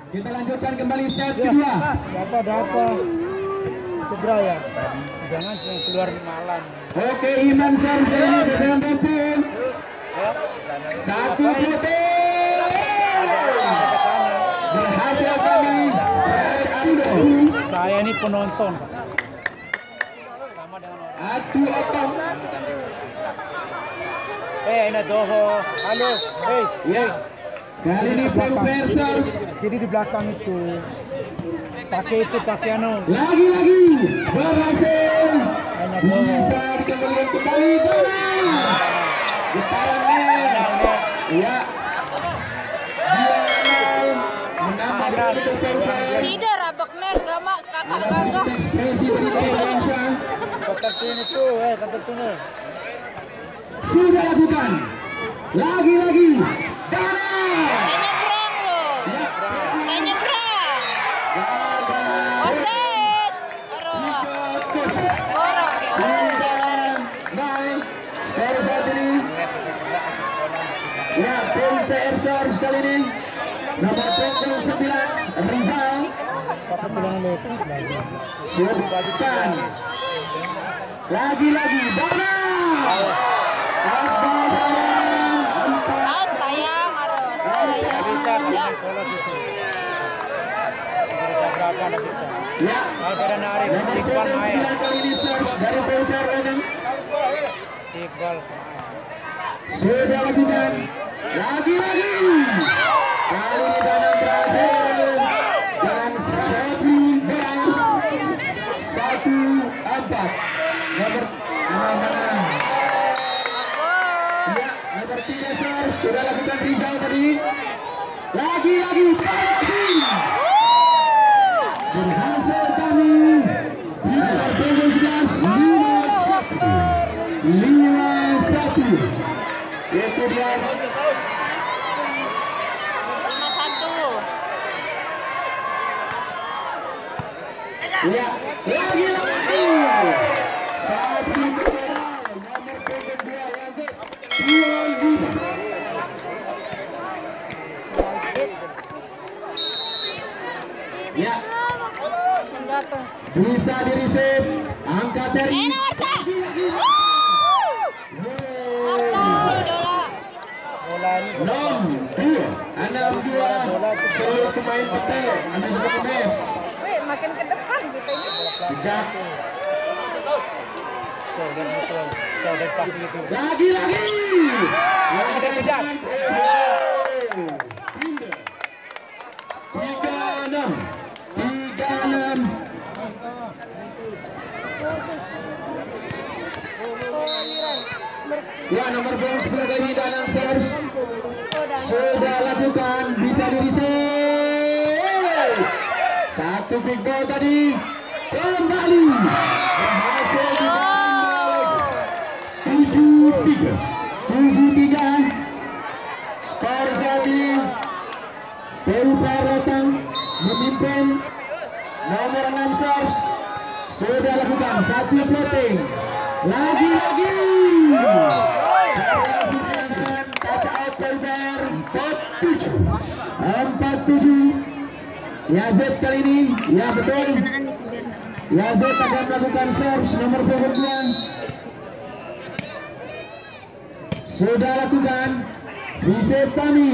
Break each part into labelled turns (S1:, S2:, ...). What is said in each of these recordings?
S1: Kita lanjutkan kembali set kedua.
S2: Data cedera ya. Jangan keluar malam.
S1: Oke, Iman serve ini dengan tempun. Satu putih. Berhasil kami set kedua.
S2: Saya ini penonton. Sama dengan orang.
S1: Atu otong.
S2: Ini Doho. Halo.
S1: Ya. Kali ini Pulper serve.
S2: Jadi di belakang itu. Pakai anu.
S1: Lagi-lagi berhasil. Bisa dikembalikan kembali Dona. Getarannya. Ya. 2-0 menambah begitu Pulper.
S3: Sida rabak net gama kakak gagah.
S1: Ekspresi dari Indonesia.
S2: Kotak ini tuh, kotak ini.
S1: Sudah lakukan. Lagi-lagi Dana.
S3: Saya nyebrang loh. Saya nyebrang. Oset. Aduh. Gorok ya.
S1: Baik. Skor saat ini. Ya, PUPR serve sekali ini. Nomor punggung 9 Rizal. Siapkan. Lagi-lagi Dana.
S3: Out sayang harus. Sayang. Ya.
S1: Ya. Nomor punggung 9 kali ini serve dari PUPR Wedeng. Sudah lakukan. Lagi-lagi. Kali ini Danang berhasil dengan serving ball 1-4. Nomor ya, nomor 3 serve sudah lakukan Rizal tadi. Lagi-lagi berhasil kami di nomor punggung 11 5-1. Itu dia
S3: 5-1.
S1: ya, lagi-lagi satu bola nomor punggung 2 Yazid 25. Ya,
S3: Senjata.
S1: bisa di-receive angkat dari
S3: Warta.
S1: lagi-lagi.
S3: Warta idola.
S1: 6-2 seluruh pemain PT Anda sudah kemes
S3: Wih, makin ke depan gitu ini.
S1: sejak lagi-lagi
S2: kejar.
S1: 36 ya, nomor punggung 10 kali dalam serve sudah lakukan, bisa di-receive. Satu big ball tadi kembali berhasil ditahan 7-3 skor saat ini. PUPR Rotang memimpin. Nomor 6 serve sudah lakukan satu floating. Lagi-lagi berhasil touch out PUPR 47. Yazid kali ini, ya betul. Yazid akan melakukan serve nomor punggung 2. Sudah lakukan receive kami.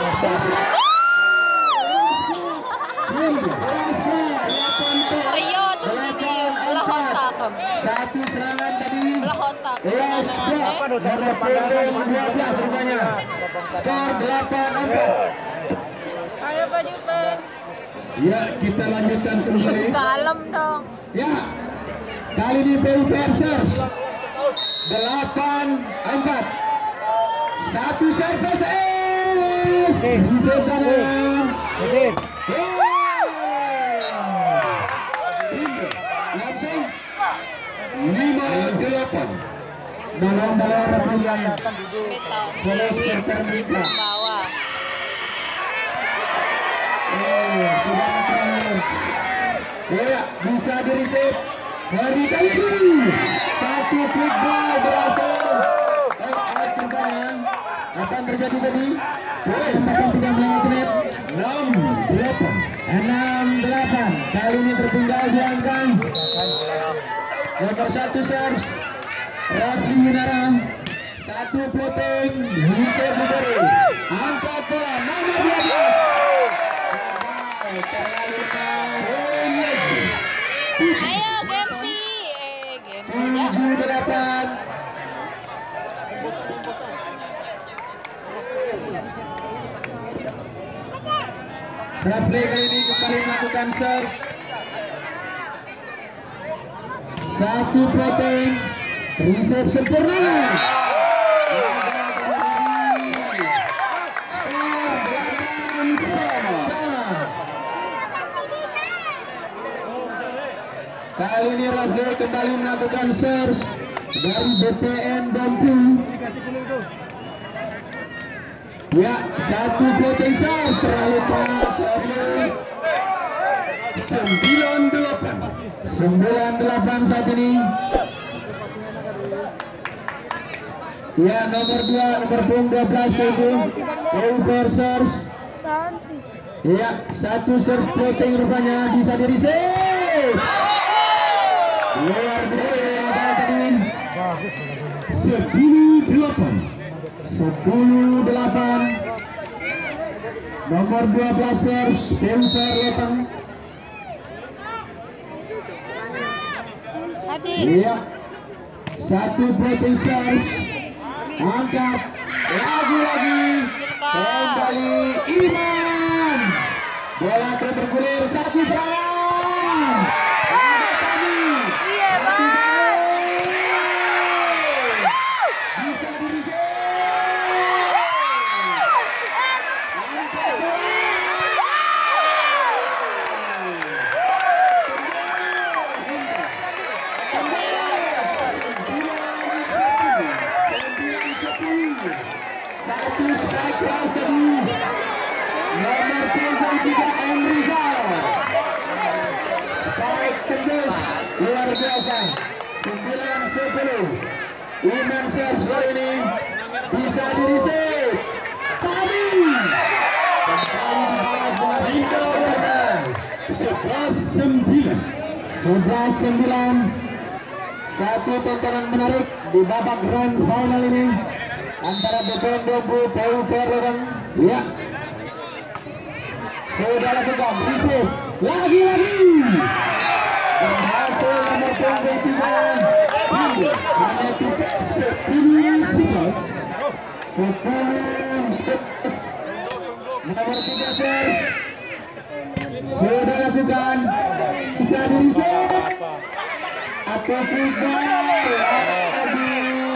S3: Ayo, teman-teman. Belah otak.
S1: Satu serangan tadi.
S3: Belah otak.
S1: Kelas nomor punggung 12 rupanya. Skor 8-4.
S3: Ayo baju pen.
S1: Ya, kita lanjutkan kembali.
S3: Kalem dong.
S1: Ya, kali ini PUPR serve 8-4. Satu service ace. Receive kanan. Langsung 5-8 dalam rebutan Seles Pertermika.
S3: Bawah.
S1: Sudah terus. Ya, bisa di-receive dari kali ini. Satu quick ball berhasil. Out rupanya. Apa yang terjadi tadi? Tembakan tidak melewati net. 6-8. Kali ini tertinggal diangkat. Nomor 1 serve Rafli Yunara. 1 floating Yusuf Buberi. Angkat bola nomor 12. Terlalu
S3: Ayo Gempi. Gempi ya.
S1: 7-8. Rafli kali ini kembali melakukan serve. 1 floating reserve sempurna. Skor 8-sama. Kali ini Rafli kembali melakukan serve dari BPN Bambu. Ya, 1 floating serve terlalu keras Rafli. 9-8 saat ini. Ya, nomor 2 nomor punggung 12 itu over serve. Ya, 1 serve floating rupanya bisa di receive. Luar biasa tadi. 10-8. Nomor 12 serve over datang. Iya, 1 floating serve, angkat, lagi-lagi, kembali Iman, bola terus bergulir, 1 serangan, ada tadi,
S3: Iya bang.
S1: bisa di-receive, angkat bola. Satu strike keras tadi. Nomor punggung 3 M Rizal. Spike tembus luar biasa. 9-10. Iman serve kali ini bisa di-receive. Tadi kembali dibalas dengan Indo. 11-9. Satu tontonan menarik di babak grand final ini antara BPN Bambu PUPR Loteng. Ya, sudah lakukan receive lagi-lagi berhasil nomor punggung 3 hanya 10-11. Nomor 3 serve sudah lakukan, bisa di receive atau tidak lagi.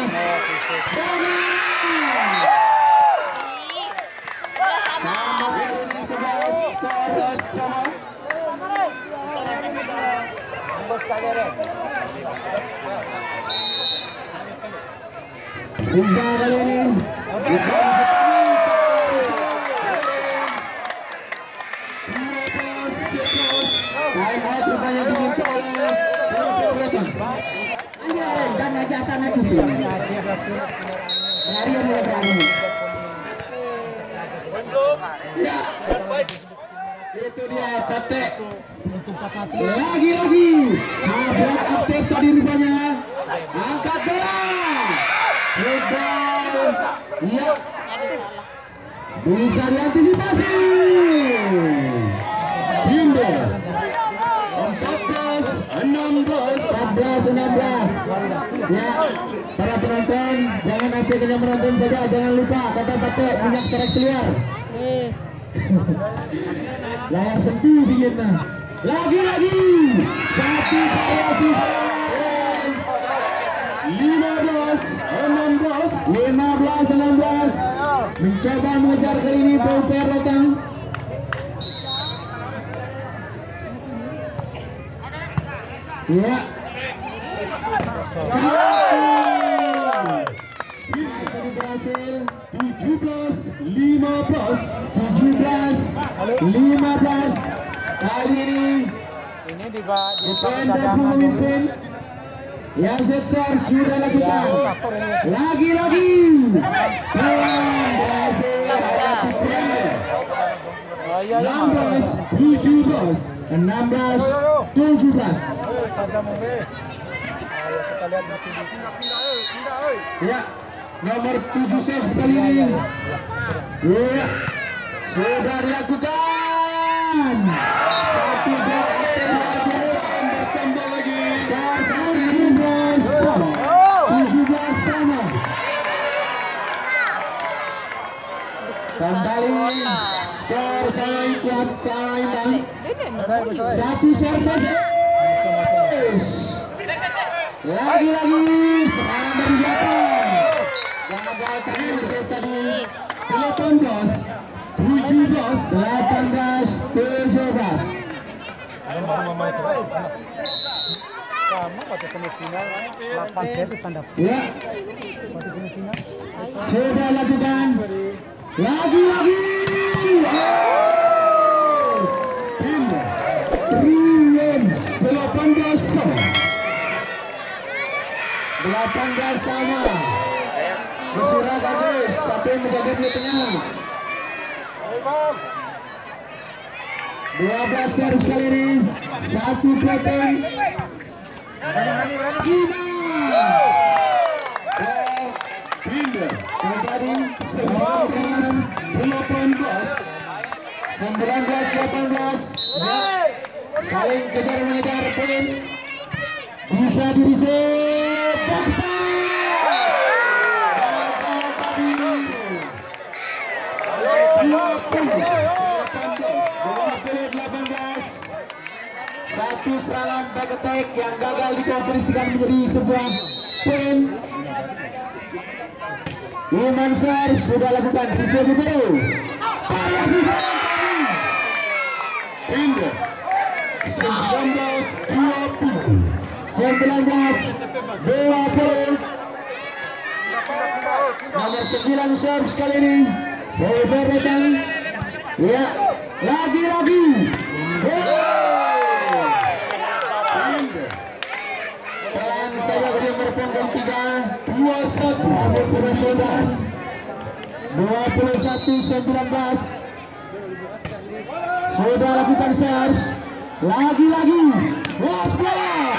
S1: Rizal kali ini time out rupanya diminta oleh Bambu. Dan aja sana cuci dari yang dari ya, itu dia Tete lagi-lagi block aktif tadi rupanya, angkat bola football ya, bisa diantisipasi. Indo 14-16 ya, para penonton jangan asyiknya menonton saja, jangan lupa kata pakai minyak serak seluar. Layar sentuh sikitnya. Lagi-lagi 1 variasi serangan. 15-16 mencoba mengejar kali ini PUPR Loteng. Ya, berhasil 17-15. Kali ini BPN Bambu memimpin. Yazid Sar sudah lakukan lagi-lagi berhasil 16-17.
S2: Kita lihat di sini.
S1: Ya, nomor 7 serve kali ini. Ya, sudah dilakukan. Satu blok attempt lagi, bertambah lagi. Dan 17 sama. Kembali skor sangat kuat, sangat imbang. Satu serve. Lagi-lagi serangan dari belakang. Gagal tadi set tadi. 18-17.
S2: Sama waktu semifinal 8 set tanda.
S1: Ya,
S2: Waktu semifinal
S1: sudah lakukan. Lagi-lagi. Tim Trium 18 sama. 18 sama. Bersurah bagus, sampai menjaga di tengah. 12 servis kali ini. Satu pelotong. Binder kembali 19-18. Saling kejar mengejar poin. Bisa direset. Satu serangan back attack yang gagal dikonversikan menjadi sebuah poin. Iman Sar sudah lakukan reserve baru. Variasi serangan kami. Binder 19-20. Nomor 9 serve sekali ini. Bauber datang. Ya, lagi-lagi. Pelan saja dari berpenggan 3-21 habis 21-19. Sudah lakukan serve. Lagi-lagi. Was block.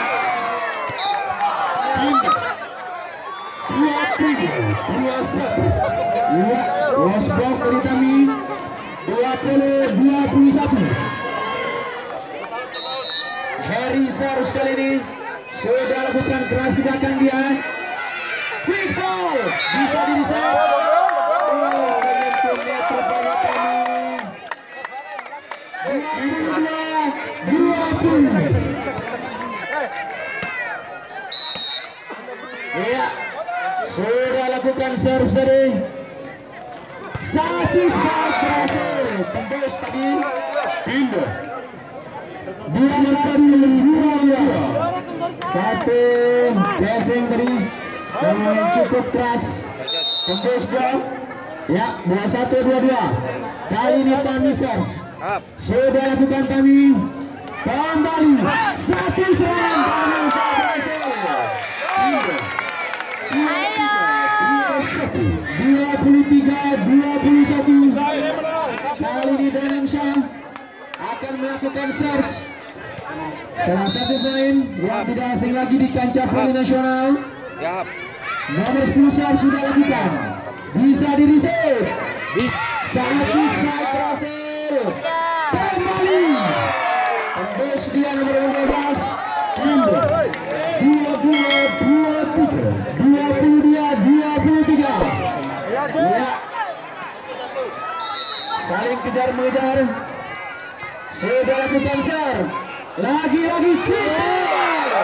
S1: 23-21. Ya, was block dari kami. 20-21. Harry serve kali ini sudah lakukan keras di belakang dia. Quick ball bisa di-reset. Momentumnya terbanyak kami. 22-20. Ya, sudah lakukan serve tadi. Satu spike berhasil. Tembus tadi. Binder 2-2. Satu passing tadi yang cukup keras. Tembus blok. Ya, 21-22. Kali ini kami serve. Sudah lakukan kami. Kembali satu serangan tangan berhasil. Binder 23-21. Kali ini Danang Shah akan melakukan serve. Salah satu pemain yang tidak asing lagi di kancah voli nasional. Nomor 10 serve sudah lakukan. Bisa di-reset. Satu spike berhasil. Kembali. Tembus dia nomor 15. Binder 22-23. Ya. Saling kejar mengejar. Sudah lakukan serve. Lagi-lagi quick ball.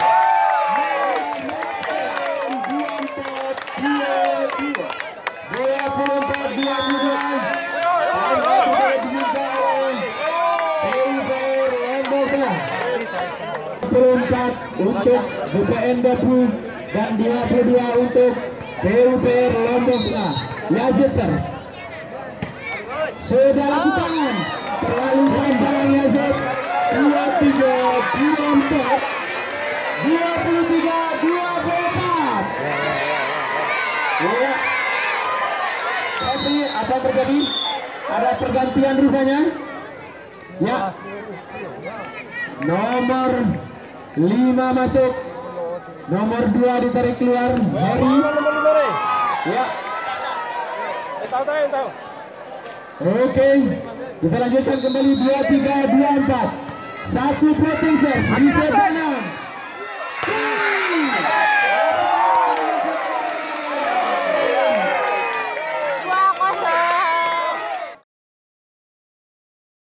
S1: 24 untuk BPN Depok dan 22 untuk PUPR Lombok Tengah. Yazid serve. Sudah lakukan. Terlalu panjang Yazid. 23-24. 23-24. Ya. Tapi apa terjadi? Ada pergantian rupanya. Ya. Nomor 5 masuk. Nomor 2 ditarik keluar. Heri. Ya. Oke. Kita lanjutkan kembali 2-3, 2-4. Satu floating serve. Reset mana?